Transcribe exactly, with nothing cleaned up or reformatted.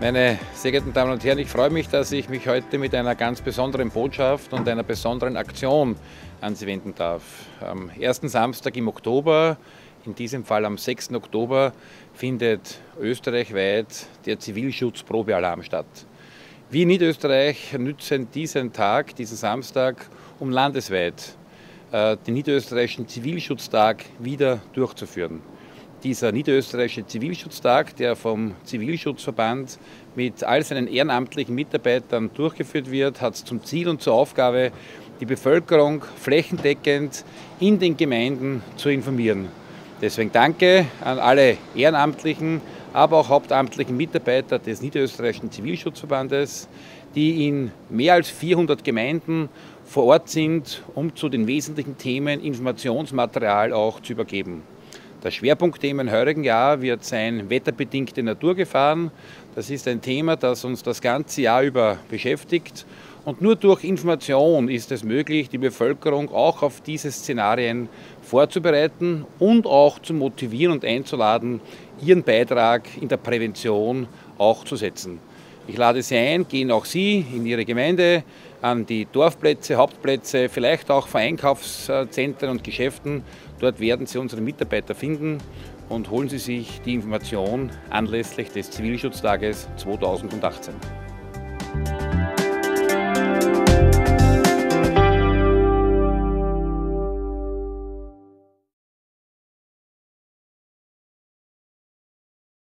Meine sehr geehrten Damen und Herren, ich freue mich, dass ich mich heute mit einer ganz besonderen Botschaft und einer besonderen Aktion an Sie wenden darf. Am ersten Samstag im Oktober, in diesem Fall am sechsten Oktober, findet österreichweit der Zivilschutzprobealarm statt. Wir in Niederösterreich nützen diesen Tag, diesen Samstag, um landesweit äh, den Niederösterreichischen Zivilschutztag wieder durchzuführen. Dieser Niederösterreichische Zivilschutztag, der vom Zivilschutzverband mit all seinen ehrenamtlichen Mitarbeitern durchgeführt wird, hat zum Ziel und zur Aufgabe, die Bevölkerung flächendeckend in den Gemeinden zu informieren. Deswegen danke an alle ehrenamtlichen, aber auch hauptamtlichen Mitarbeiter des Niederösterreichischen Zivilschutzverbandes, die in mehr als vierhundert Gemeinden vor Ort sind, um zu den wesentlichen Themen Informationsmaterial auch zu übergeben. Das Schwerpunktthema im heurigen Jahr wird sein wetterbedingte Naturgefahren. Das ist ein Thema, das uns das ganze Jahr über beschäftigt. Und nur durch Information ist es möglich, die Bevölkerung auch auf diese Szenarien vorzubereiten und auch zu motivieren und einzuladen, ihren Beitrag in der Prävention auch zu setzen. Ich lade Sie ein, gehen auch Sie in Ihre Gemeinde, an die Dorfplätze, Hauptplätze, vielleicht auch vor Einkaufszentren und Geschäften. Dort werden Sie unsere Mitarbeiter finden und holen Sie sich die Information anlässlich des Zivilschutztages zweitausendachtzehn.